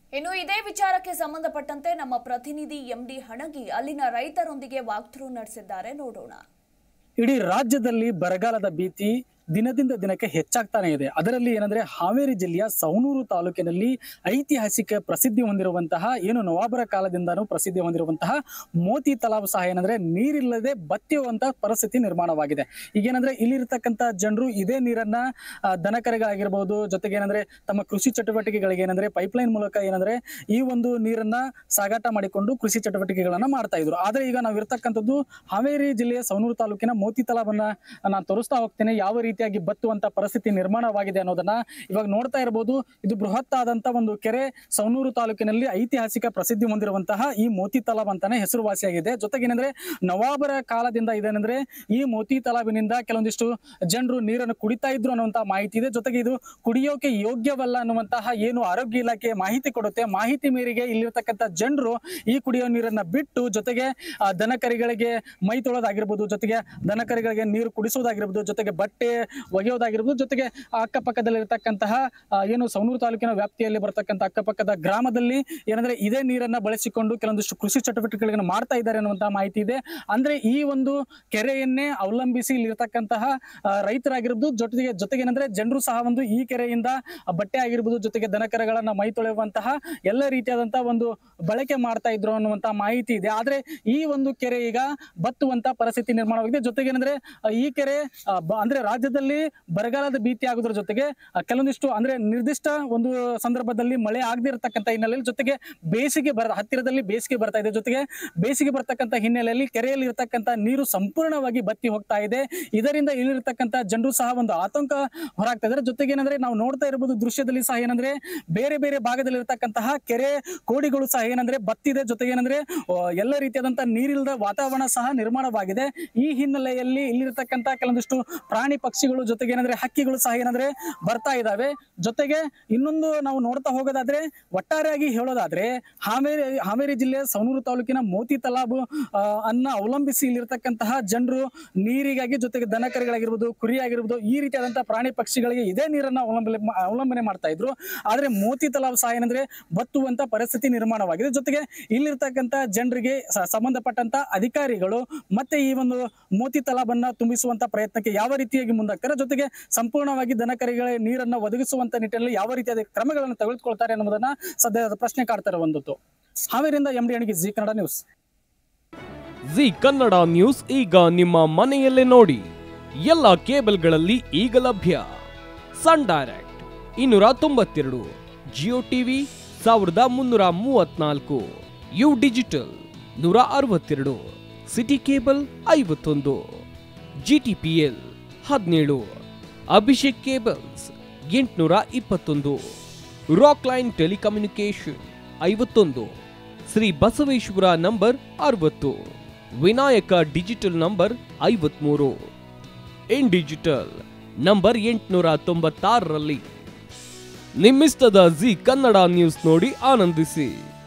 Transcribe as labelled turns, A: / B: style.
A: ಇನ್ನು ಇದೇ ವಿಚಾರಕ್ಕೆ ಸಂಬಂಧಪಟ್ಟಂತೆ ನಮ್ಮ ಪ್ರತಿನಿಧಿ ಎಂಡಿ ಹಣಗಿ ಅಲ್ಲಿನ ರೈತರೊಂದಿಗೆ ವಾಗ್ದಾಳಿ ನಡೆಸಿದ್ದಾರೆ, ನೋಡೋಣ.
B: ಇಡೀ ರಾಜ್ಯದಲ್ಲಿ ಬರಗಾಲದ ಭೀತಿ ದಿನದಿಂದ ದಿನಕ್ಕೆ ಹೆಚ್ಚಾಗ್ತಾನೆ ಇದೆ. ಅದರಲ್ಲಿ ಏನಂದ್ರೆ ಹಾವೇರಿ ಜಿಲ್ಲೆಯ ಸವಣೂರು ತಾಲೂಕಿನಲ್ಲಿ ಐತಿಹಾಸಿಕ ಪ್ರಸಿದ್ಧಿ ಹೊಂದಿರುವಂತಹ ನವಾಬರ ಕಾಲದಿಂದನೂ ಪ್ರಸಿದ್ಧಿ ಹೊಂದಿರುವಂತಹ ಮೋತಿ ತಲಾಬ್ ಸಹ ಏನಂದ್ರೆ ನೀರಿಲ್ಲದೆ ಬತ್ತಿಯುವಂತಹ ಪರಿಸ್ಥಿತಿ ನಿರ್ಮಾಣವಾಗಿದೆ. ಈಗೇನಂದ್ರೆ ಇಲ್ಲಿರ್ತಕ್ಕಂಥ ಜನರು ಇದೇ ನೀರನ್ನ ದನಕರೆಗಳಾಗಿರ್ಬಹುದು, ಜೊತೆಗೆ ಏನಂದ್ರೆ ತಮ್ಮ ಕೃಷಿ ಚಟುವಟಿಕೆಗಳಿಗೆ ಏನಂದ್ರೆ ಪೈಪ್ಲೈನ್ ಮೂಲಕ ಏನಂದ್ರೆ ಈ ಒಂದು ನೀರನ್ನ ಸಾಗಾಟ ಮಾಡಿಕೊಂಡು ಕೃಷಿ ಚಟುವಟಿಕೆಗಳನ್ನ ಮಾಡ್ತಾ ಇದ್ರು. ಆದ್ರೆ ಈಗ ನಾವು ಇರ್ತಕ್ಕಂಥದ್ದು ಹಾವೇರಿ ಜಿಲ್ಲೆಯ ಸವಣೂರು ತಾಲೂಕಿನ ಮೋತಿ ತಲಾಬನ್ನ ನಾನು ತೋರಿಸ್ತಾ ಹೋಗ್ತೇನೆ. ಯಾವ ರೀತಿಯಾಗಿ ಬತ್ತುವಂತ ಪರಿಸ್ಥಿತಿ ನಿರ್ಮಾಣವಾಗಿದೆ ಅನ್ನೋದನ್ನ ಇವಾಗ ನೋಡ್ತಾ ಇರಬಹುದು. ಇದು ಬೃಹತ್ ಆದಂತ ಒಂದು ಕೆರೆ, ಸವಣೂರು ತಾಲೂಕಿನಲ್ಲಿ ಐತಿಹಾಸಿಕ ಪ್ರಸಿದ್ಧಿ ಹೊಂದಿರುವಂತಹ ಈ ಮೋತಿ ತಲಾಬ್ ಅಂತಾನೆ ಹೆಸರುವಾಸಿಯಾಗಿದೆ. ಜೊತೆಗೆ ಏನಂದ್ರೆ ನವಾಬರ ಕಾಲದಿಂದ ಇದೇನಂದ್ರೆ ಈ ಮೋತಿ ತಲಾಬಿನಿಂದ ಕೆಲವೊಂದಿಷ್ಟು ಜನರು ನೀರನ್ನು ಕುಡಿತಾ ಇದ್ರು ಅನ್ನುವಂತಹ ಮಾಹಿತಿ ಇದೆ. ಜೊತೆಗೆ ಇದು ಕುಡಿಯೋಕೆ ಯೋಗ್ಯವಲ್ಲ ಅನ್ನುವಂತಹ ಆರೋಗ್ಯ ಇಲಾಖೆ ಮಾಹಿತಿ ಕೊಡುತ್ತೆ. ಮಾಹಿತಿ ಮೇರೆಗೆ ಇಲ್ಲಿರ್ತಕ್ಕಂಥ ಜನರು ಈ ಕುಡಿಯೋ ನೀರನ್ನ ಬಿಟ್ಟು ಜೊತೆಗೆ ದನಕರಿಗಳಿಗೆ ಮೈ ತೊಳೋದಾಗಿರ್ಬೋದು, ಜೊತೆಗೆ ದನಕರಿಗಳಿಗೆ ನೀರು ಕುಡಿಸೋದಾಗಿರ್ಬೋದು, ಜೊತೆಗೆ ಬಟ್ಟೆ ಒಗೆಯೋದಾಗಿರ್ಬೋದು, ಜೊತೆಗೆ ಅಕ್ಕಪಕ್ಕದಲ್ಲಿರ್ತಕ್ಕಂತಹ ಸವಣೂರು ತಾಲೂಕಿನ ವ್ಯಾಪ್ತಿಯಲ್ಲಿ ಬರ್ತಕ್ಕಂಥ ಅಕ್ಕಪಕ್ಕದ ಗ್ರಾಮದಲ್ಲಿ ಏನಂದ್ರೆ ಇದೇ ನೀರನ್ನ ಬಳಸಿಕೊಂಡು ಕೆಲವೊಂದಿಷ್ಟು ಕೃಷಿ ಚಟುವಟಿಕೆಗಳನ್ನು ಮಾಡ್ತಾ ಇದ್ದಾರೆ ಅನ್ನುವಂತಹ ಮಾಹಿತಿ ಇದೆ. ಅಂದ್ರೆ ಈ ಒಂದು ಕೆರೆಯನ್ನೇ ಅವಲಂಬಿಸಿ ಇಲ್ಲಿರ್ತಕ್ಕಂತಹ ರೈತರಾಗಿರ್ಬೋದು, ಜೊತೆಗೆ ಏನಂದ್ರೆ ಜನರು ಸಹ ಒಂದು ಈ ಕೆರೆಯಿಂದ ಬಟ್ಟೆ ಆಗಿರ್ಬೋದು, ಜೊತೆಗೆ ದನಕರಗಳನ್ನ ಮೈ ತೊಳೆಯುವಂತಹ ಎಲ್ಲ ರೀತಿಯಾದಂತಹ ಒಂದು ಬಳಕೆ ಮಾಡ್ತಾ ಇದ್ರು ಅನ್ನುವಂತಹ ಮಾಹಿತಿ ಇದೆ. ಆದ್ರೆ ಈ ಒಂದು ಕೆರೆ ಈಗ ಬತ್ತುವಂತ ಪರಿಸ್ಥಿತಿ ನಿರ್ಮಾಣವಾಗಿದೆ. ಜೊತೆಗೆ ಏನಂದ್ರೆ ಈ ಕೆರೆ ಅಂದ್ರೆ ರಾಜ್ಯದಲ್ಲಿ ಬರಗಾಲದ ಭೀತಿ ಆಗೋದ್ರ ಜೊತೆಗೆ ಕೆಲವೊಂದಿಷ್ಟು ಅಂದ್ರೆ ನಿರ್ದಿಷ್ಟ ಒಂದು ಸಂದರ್ಭದಲ್ಲಿ ಮಳೆ ಆಗದೆ ಇರತಕ್ಕಂತ ಹಿನ್ನೆಲೆಯಲ್ಲಿ, ಜೊತೆಗೆ ಹತ್ತಿರದಲ್ಲಿ ಬೇಸಿಗೆ ಬರ್ತಾ ಇದೆ. ಜೊತೆಗೆ ಬೇಸಿಗೆ ಬರ್ತಕ್ಕಂಥ ಹಿನ್ನೆಲೆಯಲ್ಲಿ ಕೆರೆಯಲ್ಲಿ ಇರತಕ್ಕಂತ ನೀರು ಸಂಪೂರ್ಣವಾಗಿ ಬತ್ತಿ ಹೋಗ್ತಾ ಇದೆ. ಇದರಿಂದ ಇಲ್ಲಿರ್ತಕ್ಕಂಥ ಜನರು ಸಹ ಒಂದು ಆತಂಕ ಹೊರಾಗ್ತಾ ಇದ್ದಾರೆ. ಜೊತೆಗೆ ಏನಂದ್ರೆ ನಾವು ನೋಡ್ತಾ ಇರಬಹುದು ದೃಶ್ಯದಲ್ಲಿ ಸಹ ಏನಂದ್ರೆ ಬೇರೆ ಬೇರೆ ಭಾಗದಲ್ಲಿ ಇರತಕ್ಕಂತಹ ಕೆರೆ ಕೋಡಿಗಳು ಸಹ ಏನಂದ್ರೆ ಬತ್ತಿದೆ. ಜೊತೆಗೆ ಏನಂದ್ರೆ ಎಲ್ಲ ರೀತಿಯಾದಂತಹ ನೀರಿಲ್ಲದ ವಾತಾವರಣ ಸಹ ನಿರ್ಮಾಣವಾಗಿದೆ. ಈ ಹಿನ್ನೆಲೆಯಲ್ಲಿ ಇಲ್ಲಿರ್ತಕ್ಕಂಥ ಕೆಲವೊಂದಿಷ್ಟು ಪ್ರಾಣಿ ಪಕ್ಷಿಗಳು, ಜೊತೆಗೆ ಏನಂದ್ರೆ ಹಕ್ಕಿಗಳು ಸಹ ಏನಂದ್ರೆ ಬರ್ತಾ ಇದಾವೆ. ಜೊತೆಗೆ ಇನ್ನೊಂದು ನಾವು ನೋಡ್ತಾ ಹೋಗೋದಾದ್ರೆ, ಒಟ್ಟಾರೆಯಾಗಿ ಹೇಳೋದಾದ್ರೆ ಹಾವೇರಿ ಜಿಲ್ಲೆಯ ಸವಣೂರು ತಾಲೂಕಿನ ಮೋತಿ ತಲಾಬ್ ಅನ್ನ ಅವಲಂಬಿಸಿ ಇಲ್ಲಿರ್ತಕ್ಕಂತಹ ಜನರು ನೀರಿಗಾಗಿ, ಜೊತೆಗೆ ದನಕರಿಗಳಾಗಿರ್ಬೋದು, ಕುರಿ ಆಗಿರ್ಬೋದು, ಈ ರೀತಿಯಾದಂತಹ ಪ್ರಾಣಿ ಪಕ್ಷಿಗಳಿಗೆ ಇದೇ ನೀರನ್ನ ಅವಲಂಬನೆ ಮಾಡ್ತಾ ಇದ್ರು. ಆದ್ರೆ ಮೋತಿ ತಲಾಬ್ ಸಹ ಏನಂದ್ರೆ ಬತ್ತುವಂತ ಪರಿಸ್ಥಿತಿ ನಿರ್ಮಾಣವಾಗಿದೆ. ಜೊತೆಗೆ ಇಲ್ಲಿರ್ತಕ್ಕಂಥ ಜನರಿಗೆ ಸಂಬಂಧಪಟ್ಟಂತ ಅಧಿಕಾರಿಗಳು ಮತ್ತೆ ಈ ಒಂದು ಮೋತಿ ತಲಾಬ್ ಅನ್ನ ತುಂಬಿಸುವಂತ ಪ್ರಯತ್ನಕ್ಕೆ ಯಾವ ರೀತಿಯಾಗಿ ಮುಂದಾಗ್ತಾರೆ, ಜೊತೆಗೆ ಸಂಪೂರ್ಣವಾಗಿ ದನಕರಿಗಳ ನೀರನ್ನ ಒದಗಿಸುವಂತ ನಿಟ್ಟಿನಲ್ಲಿ ಯಾವ ರೀತಿಯಾದ ಕ್ರಮಗಳನ್ನು ತೆಗೆದುಕೊಳ್ತಾರೆ ಅನ್ನೋದನ್ನ ಸದ್ಯದ ಪ್ರಶ್ನೆ ಕಾಡ್ತಾರೆ. ಒಂದೊತ್ತು ಹಾವೇರಿಯಿಂದ MD Hanagi, Zee Kannada news.
C: Zee Kannada news ಈಗ ನಿಮ್ಮ ಮನೆಯಲ್ಲೇ ನೋಡಿ. ಎಲ್ಲ ಕೇಬಲ್ಗಳಲ್ಲಿ ಈಗ ಲಭ್ಯ. Sun Direct 292, Jio TV 1334, U digital 162, City Cable 51, GTPL 17, Abhishek cables 821, Rock Line telecommunication 51, Shri Basaveshwara number 60, Vinayaka digital number 53, In digital number 896ರಲ್ಲಿ. ನಿಮ್ಮಿಸ್ತದ ಜಿ ಕನ್ನಡ ನ್ಯೂಸ್ ನೋಡಿ ಆನಂದಿಸಿ.